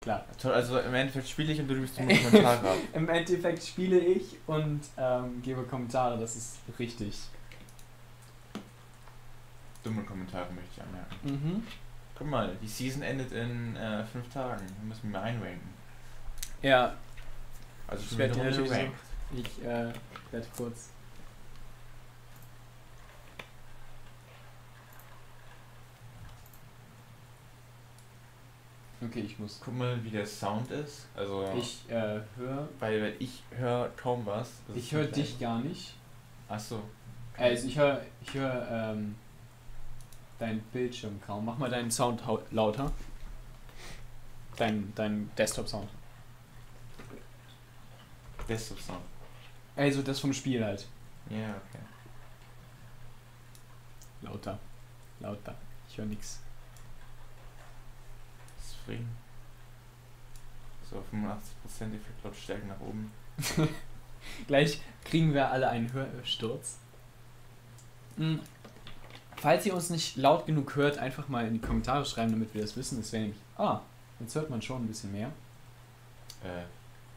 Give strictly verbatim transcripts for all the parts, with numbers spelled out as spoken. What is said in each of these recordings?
Klar. Toll, also im Endeffekt spiele ich und du gibst mir Kommentare ab. Im Endeffekt spiele ich und ähm, gebe Kommentare, das ist richtig. Dumme Kommentare möchte ich anmerken. Mhm. Guck mal, die Season endet in äh, fünf Tagen. Wir müssen wir einranken. Ja, Also ich werde dir nicht sowieso. gerankt. Ich äh, werde kurz. Okay, ich muss. Guck mal, wie der Sound ist. Also Ich äh, höre. weil, weil ich höre kaum was. Das Ich ist höre nicht dich leicht. gar nicht. Ach so. Also ich höre ich höre ähm, deinen Bildschirm kaum. Mach mal deinen Sound hau- lauter. Dein, dein Desktop-Sound. Desktop Sound. Also das vom Spiel halt. Ja, okay. Lauter. Lauter. Ich höre nix. Zufrieden. So fünfundachtzig Prozent Effektlautstärke nach oben. Gleich kriegen wir alle einen Hörsturz. Hm. Falls ihr uns nicht laut genug hört, einfach mal in die Kommentare schreiben, damit wir das wissen. Das wäre nämlich. Ah, jetzt hört man schon ein bisschen mehr. Äh.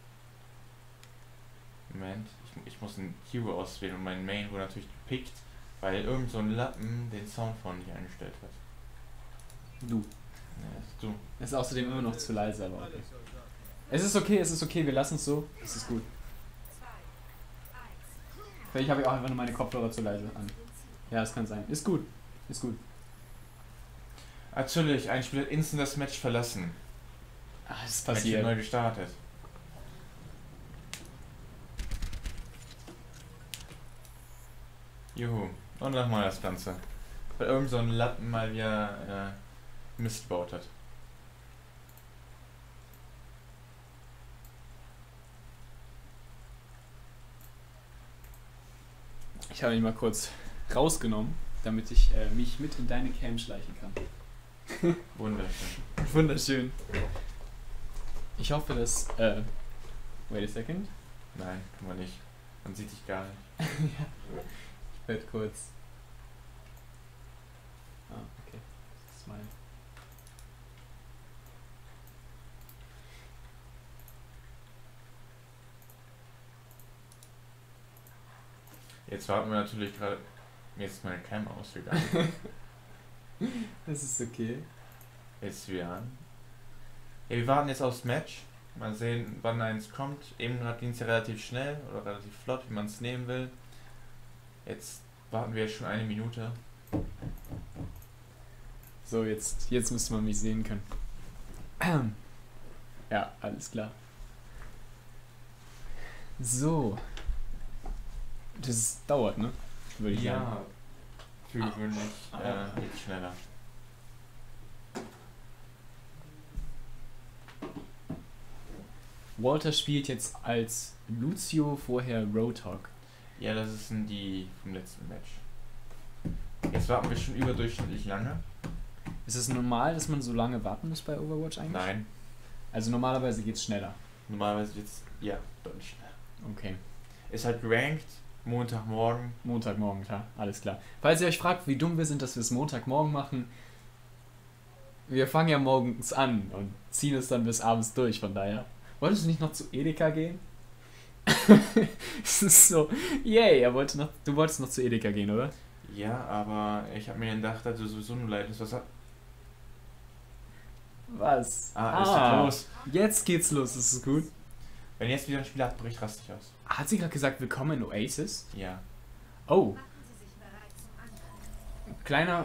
Moment, ich, ich muss einen Hero auswählen und mein Main wurde natürlich gepickt, weil irgend so ein Lappen den Sound von nicht eingestellt hat. Du. Ja, das ist du. Ist außerdem immer noch zu leise, aber okay. Es ist okay, es ist okay, wir lassen es so. Es ist gut. Vielleicht habe ich auch einfach nur meine Kopfhörer zu leise an. Ja, das kann sein. Ist gut. Ist gut. Natürlich, ein Spieler hat instant das Match verlassen. Ah, es ist Match wird passiert. neu gestartet. Juhu. Und nochmal das Ganze. Weil irgend so ein Lappen mal wieder äh, Mist gebaut hat. Ich habe ihn mal kurz rausgenommen, damit ich äh, mich mit in deine Cam schleichen kann. Wunderschön. Wunderschön. Ich hoffe, dass. Äh, wait a second. Nein, kann man nicht. Man sieht dich gar nicht. Ja. Ich werde kurz. Ah, okay. Das ist mein. Jetzt warten wir natürlich gerade. Mir ist meine Cam ausgegangen. Das ist okay. Jetzt ist wieder an. Ja, wir warten jetzt aufs Match. Mal sehen, wann eins kommt. Eben ging es ja relativ schnell oder relativ flott, wie man es nehmen will. Jetzt warten wir schon eine Minute. So, jetzt, jetzt müsste man mich sehen können. Ja, alles klar. So. Das dauert, ne? Würde ich sagen. Ja, für gewöhnlich Ah. äh, geht schneller. Walter spielt jetzt als Lucio, vorher Roadhog. Ja, das sind die vom letzten Match. Jetzt warten wir schon überdurchschnittlich lange. Ist es normal, dass man so lange warten muss bei Overwatch eigentlich? Nein, Also normalerweise geht's schneller. normalerweise jetzt, ja, deutlich schneller. Okay. Ist halt ranked, Montagmorgen. Montagmorgen, klar. Alles klar. Falls ihr euch fragt, wie dumm wir sind, dass wir es Montagmorgen machen, wir fangen ja morgens an und ziehen es dann bis abends durch, von daher. Wolltest du nicht noch zu Edeka gehen? Es ist so, yay, er wollte noch, du wolltest noch zu Edeka gehen, oder? Ja, aber ich habe mir gedacht, dass du sowieso nur leid ist. Was hat. Was? Ah, ist ah. los. Jetzt geht's los, das ist gut. Wenn jetzt wieder ein Spieler abbricht, raste ich aus. Hat sie gerade gesagt, willkommen in Oasis? Ja. Oh. Kleiner,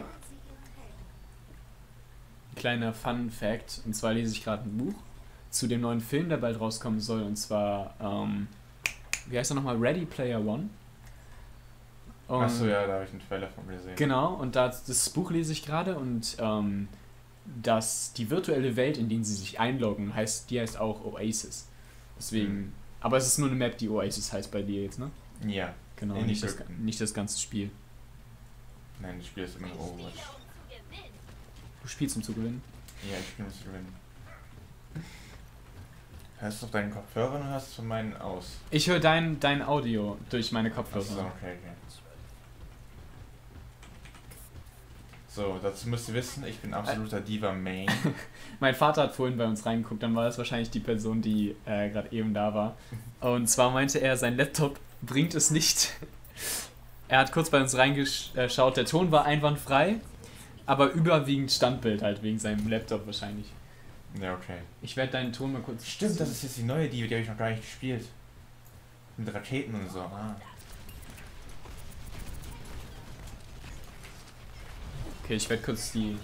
kleiner Fun Fact, und zwar lese ich gerade ein Buch zu dem neuen Film, der bald rauskommen soll, und zwar, ähm, wie heißt er nochmal? Ready Player One. Und Achso, ja, da habe ich einen Trailer von gesehen. Genau, und das, das Buch lese ich gerade und ähm, das, die virtuelle Welt, in die sie sich einloggen, heißt, die heißt auch Oasis. Deswegen, Mhm. aber es ist nur eine Map, die Oasis heißt bei dir jetzt, ne? Ja. Genau, Nee, nicht, nicht das, wirklich. nicht das ganze Spiel. Nein, das Spiel ist immer noch Overwatch. Du spielst um zu gewinnen. Ja, ich spiele zu gewinnen. Hörst du auf deinen Kopfhörern oder hörst du von meinen aus? Ich höre dein, dein Audio durch meine Achso, Kopfhörer. okay, okay. So, dazu müsst ihr wissen, ich bin absoluter Diva-Main. Mein Vater hat vorhin bei uns reingeguckt, dann war das wahrscheinlich die Person, die äh, gerade eben da war. Und zwar meinte er, sein Laptop bringt es nicht. Er hat kurz bei uns reingeschaut, der Ton war einwandfrei, aber überwiegend Standbild halt wegen seinem Laptop wahrscheinlich. Ja, okay. Ich werde deinen Ton mal kurz... Stimmt, das ist jetzt die neue Diva, die habe ich noch gar nicht gespielt. Mit Raketen und so. Ah. Okay, ich werde kurz die...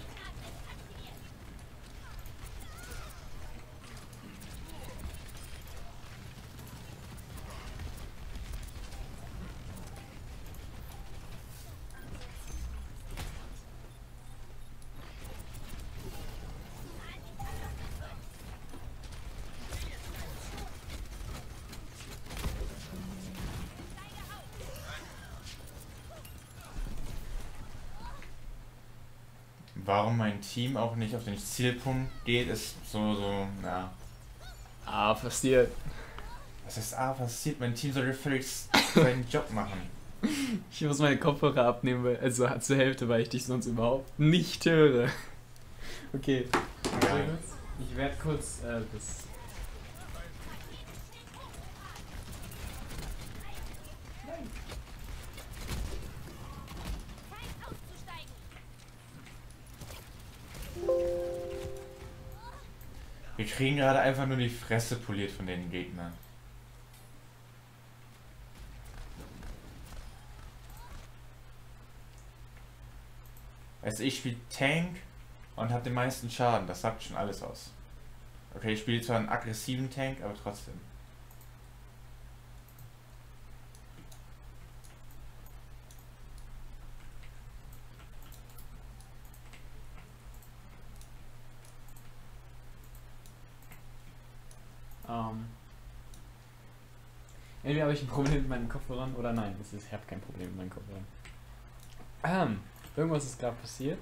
Warum mein Team auch nicht auf den Zielpunkt geht, ist so, so, ja. Ah, passiert. Was heißt, ah, passiert? Mein Team soll völlig seinen Job machen. Ich muss meine Kopfhörer abnehmen, weil, also zur Hälfte, weil ich dich sonst überhaupt nicht höre. Okay. Ja. Ich werde kurz äh, das... Wir kriegen gerade einfach nur die Fresse poliert von den Gegnern. Also ich spiele Tank und habe den meisten Schaden, das sagt schon alles aus. Okay, ich spiele zwar einen aggressiven Tank, aber trotzdem. Ähm... Entweder habe ich ein Problem mit meinen Kopfhörern oder nein, es ist, ich habe kein Problem mit meinen Kopfhörern. Ähm, irgendwas ist gerade passiert.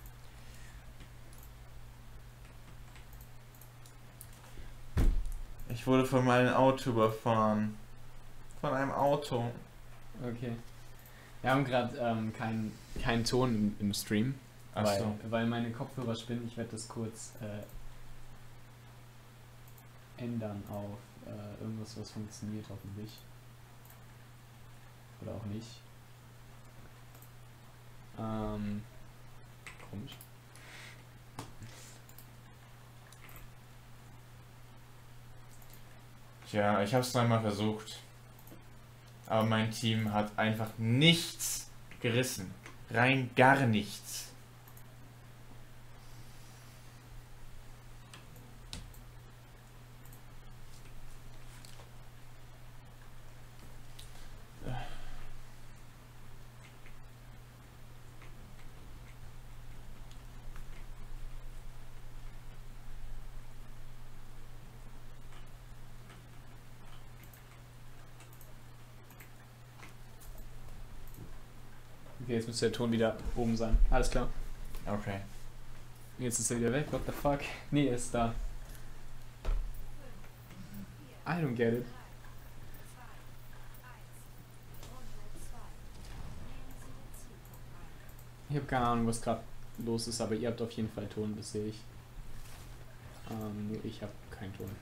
Ich wurde von meinem Auto überfahren. Von einem Auto. Okay. Wir haben gerade ähm, keinen kein Ton im, im Stream, Ach weil, so. weil meine Kopfhörer spinnen. Ich werde das kurz äh, ändern auf äh, irgendwas, was funktioniert hoffentlich. Oder auch nicht. Ähm, komisch. Tja, ich habe es einmal versucht. Aber mein Team hat einfach nichts gerissen. Rein gar nichts. Okay, jetzt müsste der Ton wieder oben sein. Alles klar. Okay. Jetzt ist er wieder weg. What the fuck? Nee, er ist da. I don't get it. Ich habe keine Ahnung, was gerade los ist, aber ihr habt auf jeden Fall Ton, das sehe ich. Ähm, nur ich habe keinen Ton.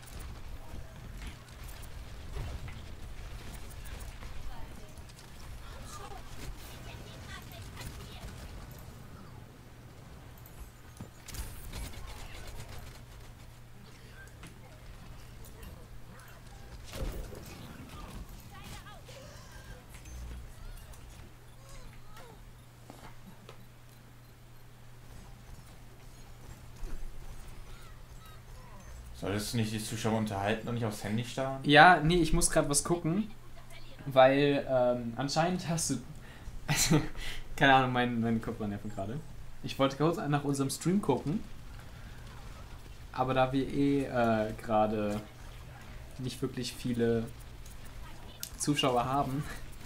Solltest du nicht die Zuschauer unterhalten und nicht aufs Handy starren? Ja, nee, ich muss gerade was gucken, weil ähm, anscheinend hast du... Also, keine Ahnung, mein, meine Kopfhörer nerven gerade. Ich wollte kurz nach unserem Stream gucken, aber da wir eh äh, gerade nicht wirklich viele Zuschauer haben,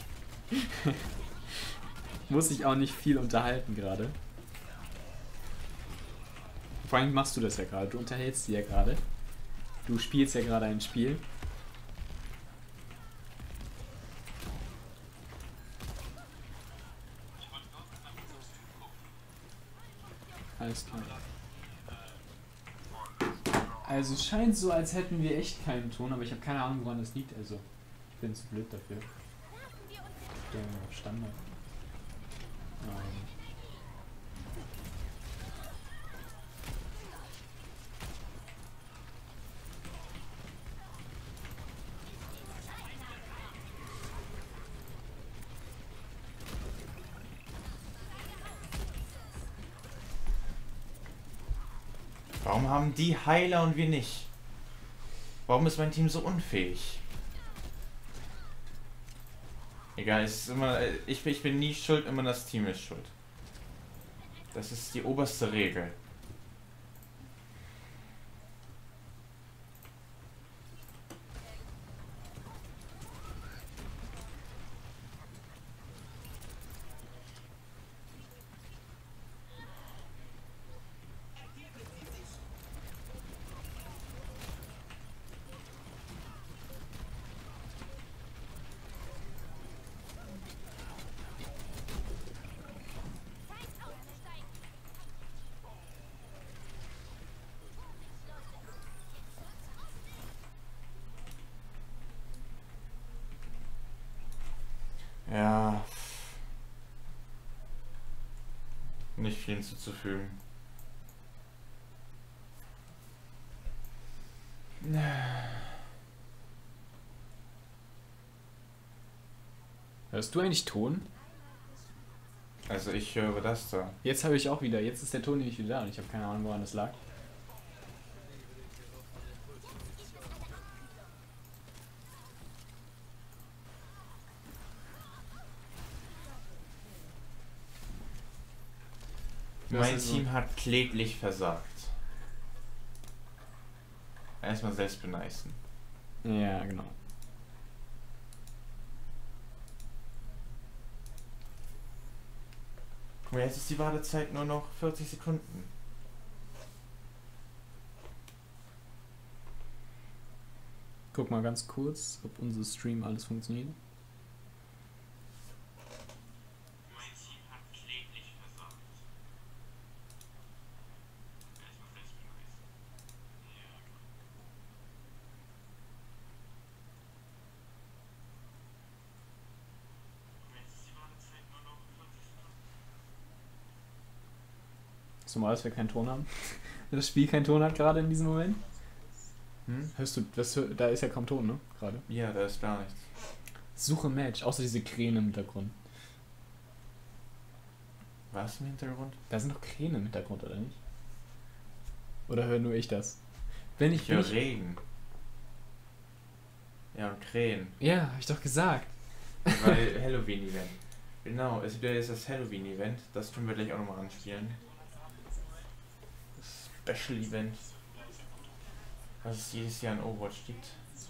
muss ich auch nicht viel unterhalten gerade. Vor allem machst du das ja gerade, du unterhältst sie ja gerade. Du spielst ja gerade ein Spiel. Alles klar. Also es scheint so, als hätten wir echt keinen Ton, aber ich habe keine Ahnung, woran das liegt. Also ich bin zu blöd dafür. Der Standard. Ähm. Warum haben die Heiler und wir nicht? Warum ist mein Team so unfähig? Egal, es ist immer. Ich, ich bin nie schuld, immer das Team ist schuld. Das ist die oberste Regel. Ja. Nicht viel hinzuzufügen. Hörst du eigentlich Ton? Also ich höre das da. Jetzt habe ich auch wieder. Jetzt ist der Ton nämlich wieder da und ich habe keine Ahnung, woran das lag. Mein Team hat kläglich versagt. Erstmal selbst beneisen. Ja, genau. Guck mal, jetzt ist die Wartezeit nur noch vierzig Sekunden. Guck mal ganz kurz, ob unser Stream alles funktioniert. Mein Team hat kläglich versagt. Erstmal selbst beneisen. Ja. Jetzt ist die Wartezeit nur noch vierzig Sekunden. Ist normal, dass wir keinen Ton haben? Das Spiel keinen Ton hat gerade in diesem Moment? Hm? Hörst du, das, da ist ja kaum Ton, ne? Gerade. Ja, da ist gar nichts. Suche Match, außer diese Krähen im Hintergrund. Was im Hintergrund? Da sind doch Krähen im Hintergrund, oder nicht? Oder höre nur ich das? Wenn ich, Ich wenn höre ich Regen. Ja, und Krähen. Ja, hab ich doch gesagt. Weil Halloween-Event. Genau, es wird jetzt das Halloween-Event. Das können wir gleich auch nochmal anspielen. Das Special-Event. Was es jedes Jahr in Overwatch gibt.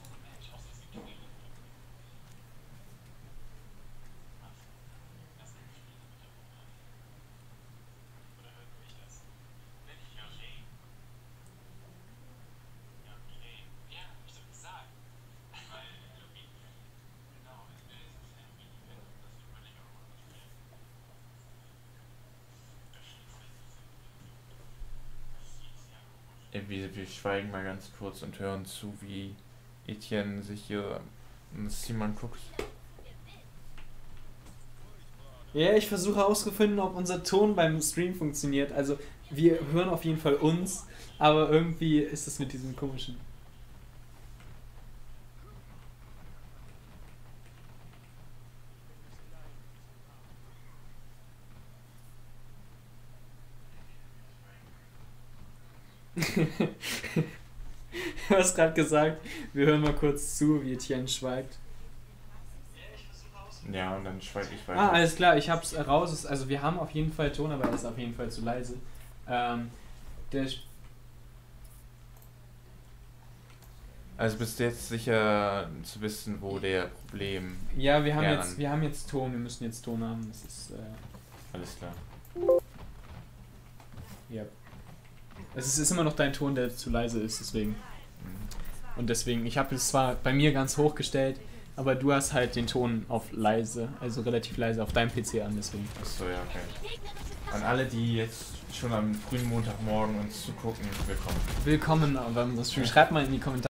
Wir, wir schweigen mal ganz kurz und hören zu, wie Etienne sich hier das Team anguckt. Ja, ich versuche herauszufinden, ob unser Ton beim Stream funktioniert. Also, wir hören auf jeden Fall uns, aber irgendwie ist es mit diesem komischen... Du hast gerade gesagt, wir hören mal kurz zu, wie Etienne schweigt. Ja, und dann schweige ich weiter. Ah, alles klar, ich hab's raus. Also wir haben auf jeden Fall Ton, aber er ist auf jeden Fall zu leise. Ähm, der Also bist du jetzt sicher zu wissen, wo der Problem... ja, wir haben Ja, jetzt, wir haben jetzt Ton, wir müssen jetzt Ton haben. Das ist, äh, Alles klar. ja. Es ist immer noch dein Ton, der zu leise ist, deswegen. Und deswegen, ich habe es zwar bei mir ganz hoch gestellt, aber du hast halt den Ton auf leise, also relativ leise auf deinem P C an, deswegen. Achso, ja, okay. An alle, die jetzt schon am frühen Montagmorgen uns zu gucken, willkommen. Willkommen bei unserem Stream. Schreibt mal in die Kommentare.